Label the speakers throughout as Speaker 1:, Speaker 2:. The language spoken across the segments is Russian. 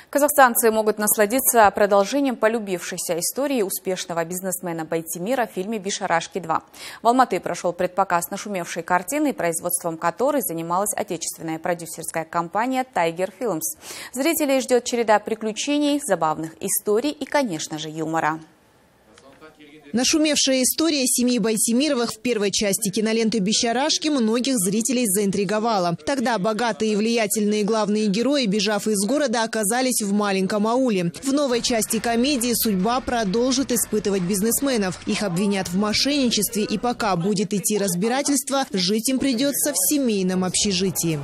Speaker 1: Казахстанцы могут насладиться продолжением полюбившейся истории успешного бизнесмена Байтимира в фильме «Бишарашки 2». В Алматы прошел предпоказ нашумевшей картины, производством которой занималась отечественная продюсерская компания «Тайгер Филмс». Зрителей ждет череда приключений, забавных историй и, конечно же, юмора.
Speaker 2: Нашумевшая история семьи Байтимировых в первой части киноленты «Бишарашки» многих зрителей заинтриговала. Тогда богатые и влиятельные главные герои, бежав из города, оказались в маленьком ауле. В новой части комедии судьба продолжит испытывать бизнесменов. Их обвинят в мошенничестве, и пока будет идти разбирательство, жить им придется в семейном общежитии.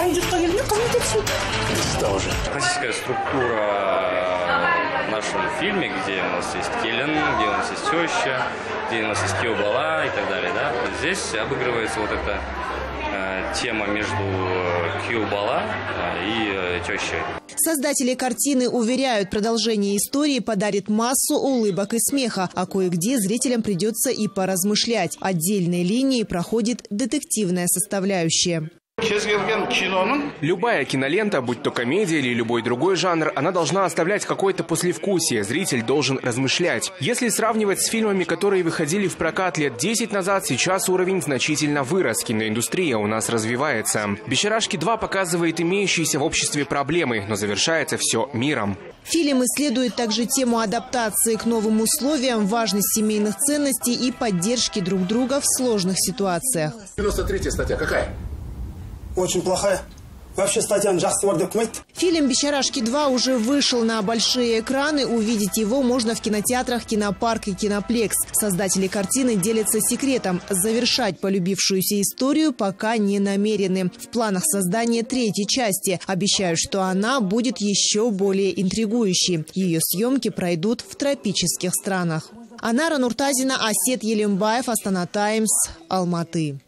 Speaker 3: Классическая структура в нашем фильме, где у нас есть келин, где у нас есть теща, где у нас есть киобала и так далее. Да? Здесь обыгрывается вот эта тема между киобала и тещей.
Speaker 2: Создатели картины уверяют, продолжение истории подарит массу улыбок и смеха, а кое-где зрителям придется и поразмышлять. Отдельной линией проходит детективная составляющая.
Speaker 4: Любая кинолента, будь то комедия или любой другой жанр, она должна оставлять какое-то послевкусие. Зритель должен размышлять. Если сравнивать с фильмами, которые выходили в прокат лет 10 назад, сейчас уровень значительно вырос. Киноиндустрия у нас развивается. «Бишарашки 2» показывает имеющиеся в обществе проблемы, но завершается все миром.
Speaker 2: Фильм исследует также тему адаптации к новым условиям, важность семейных ценностей и поддержки друг друга в сложных ситуациях.
Speaker 5: 93-я статья какая?
Speaker 6: Очень плохая. Вообще статья документ.
Speaker 2: Фильм «Бишарашки 2» уже вышел на большие экраны. Увидеть его можно в кинотеатрах «Кинопарк» и «Киноплекс». Создатели картины делятся секретом. Завершать полюбившуюся историю пока не намерены. В планах создания третьей части. Обещают, что она будет еще более интригующей. Ее съемки пройдут в тропических странах. Анара Нуртазина, Асет Елембаев, Астана Таймс, Алматы.